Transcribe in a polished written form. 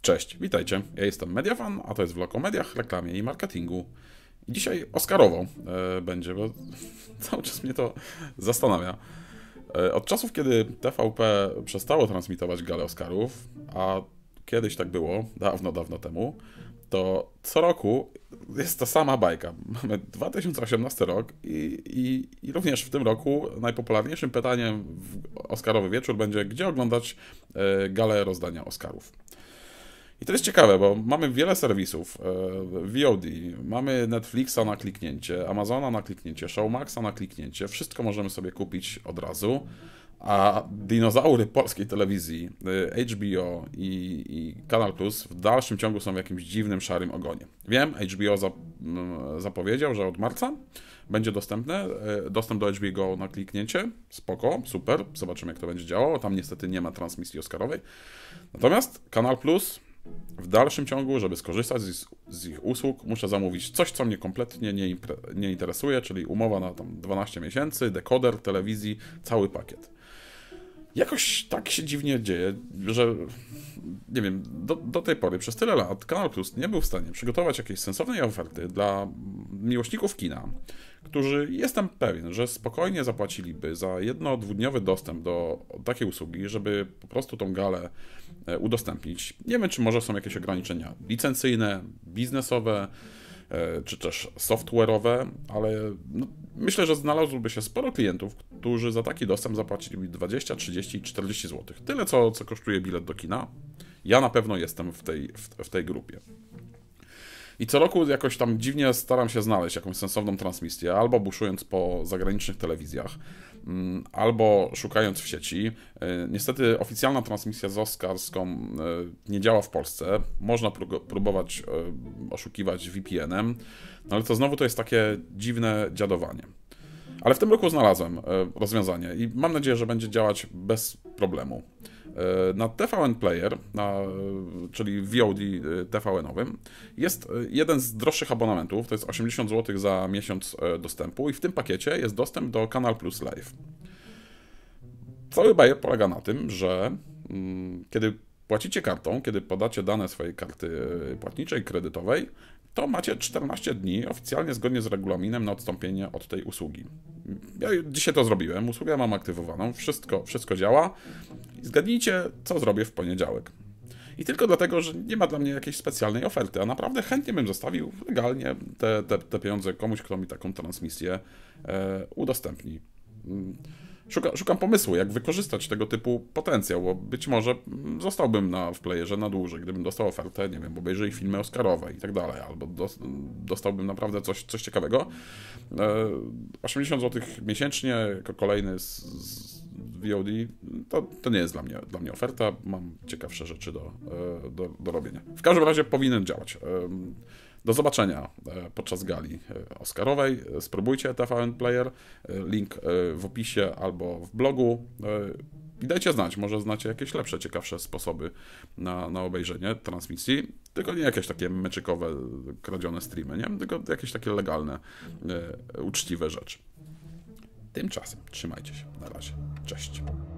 Cześć, witajcie. Ja jestem Mediafan, a to jest vlog o mediach, reklamie i marketingu. I dzisiaj Oscarowo będzie, bo cały czas mnie to zastanawia. Od czasów, kiedy TVP przestało transmitować galę Oscarów, a kiedyś tak było, dawno, dawno temu, to co roku jest ta sama bajka. Mamy 2018 rok i również w tym roku najpopularniejszym pytaniem w Oscarowy wieczór będzie, gdzie oglądać galę rozdania Oscarów. I to jest ciekawe, bo mamy wiele serwisów, VOD, mamy Netflixa na kliknięcie, Amazona na kliknięcie, Showmaxa na kliknięcie, wszystko możemy sobie kupić od razu, a dinozaury polskiej telewizji, HBO i Kanal Plus w dalszym ciągu są w jakimś dziwnym, szarym ogonie. Wiem, HBO zapowiedział, że od marca będzie dostęp do HBO Go na kliknięcie, spoko, super, zobaczymy jak to będzie działało, tam niestety nie ma transmisji oscarowej. Natomiast Kanal Plus w dalszym ciągu, żeby skorzystać z ich usług, muszę zamówić coś, co mnie kompletnie nie interesuje, czyli umowa na tam 12 miesięcy, dekoder telewizji, cały pakiet. Jakoś tak się dziwnie dzieje, że nie wiem, do tej pory, przez tyle lat Kanal Plus nie był w stanie przygotować jakiejś sensownej oferty dla miłośników kina, którzy jestem pewien, że spokojnie zapłaciliby za jedno-dwudniowy dostęp do takiej usługi, żeby po prostu tą galę udostępnić. Nie wiem, czy może są jakieś ograniczenia licencyjne, biznesowe, czy też software'owe, ale no, myślę, że znalazłoby się sporo klientów, którzy za taki dostęp zapłaciliby 20, 30, 40 zł. Tyle, co kosztuje bilet do kina. Ja na pewno jestem w tej grupie. I co roku jakoś tam dziwnie staram się znaleźć jakąś sensowną transmisję, albo buszując po zagranicznych telewizjach, albo szukając w sieci. Niestety oficjalna transmisja z Oscarską nie działa w Polsce. Można próbować oszukiwać VPN-em, no ale to znowu to jest takie dziwne dziadowanie. Ale w tym roku znalazłem rozwiązanie i mam nadzieję, że będzie działać bez problemu. Na TVN Player, czyli VOD TVN-owym, jest jeden z droższych abonamentów, to jest 80 zł za miesiąc dostępu i w tym pakiecie jest dostęp do Kanal Plus Live. Cały bajer polega na tym, że kiedy płacicie kartą, kiedy podacie dane swojej karty płatniczej, kredytowej, to macie 14 dni oficjalnie zgodnie z regulaminem na odstąpienie od tej usługi. Ja dzisiaj to zrobiłem, usługę mam aktywowaną, wszystko działa. Zgadnijcie, co zrobię w poniedziałek. I tylko dlatego, że nie ma dla mnie jakiejś specjalnej oferty, a naprawdę chętnie bym zostawił legalnie te pieniądze komuś, kto mi taką transmisję udostępni. Szukam pomysłu, jak wykorzystać tego typu potencjał, bo być może zostałbym w playerze na dłużej, gdybym dostał ofertę, nie wiem, obejrzeli filmy oscarowe i tak dalej, albo dostałbym naprawdę coś ciekawego. 80 zł miesięcznie jako kolejny z VOD, to nie jest dla mnie oferta, mam ciekawsze rzeczy do robienia. W każdym razie powinien działać. Do zobaczenia podczas gali oscarowej. Spróbujcie TVN Player, link w opisie albo w blogu. I dajcie znać, może znacie jakieś lepsze, ciekawsze sposoby na obejrzenie transmisji. Tylko nie jakieś takie meczykowe, kradzione streamy, nie? Tylko jakieś takie legalne, uczciwe rzeczy. Tymczasem trzymajcie się. Na razie. Cześć.